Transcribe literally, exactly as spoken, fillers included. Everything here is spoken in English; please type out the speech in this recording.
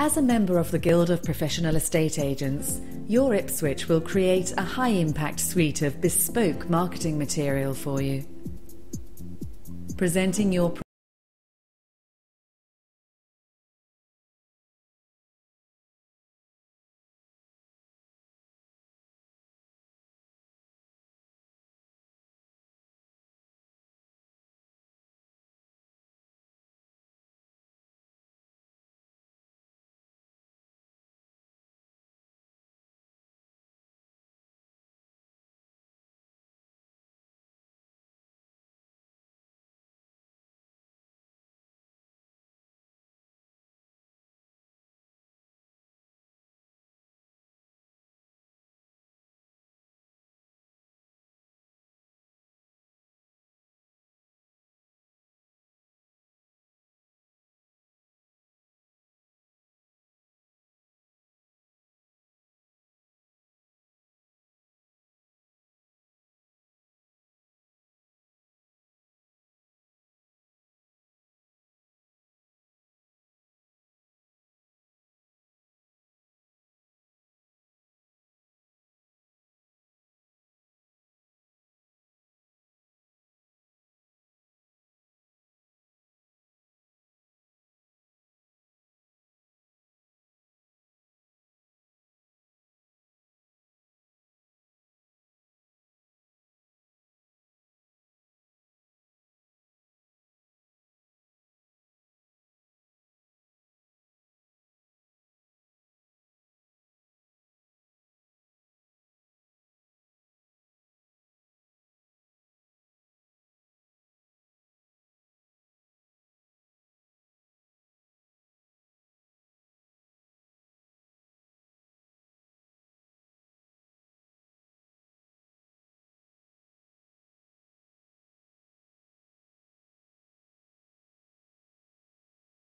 As a member of the Guild of Professional Estate Agents, your Ipswich will create a high-impact suite of bespoke marketing material for you. Presenting your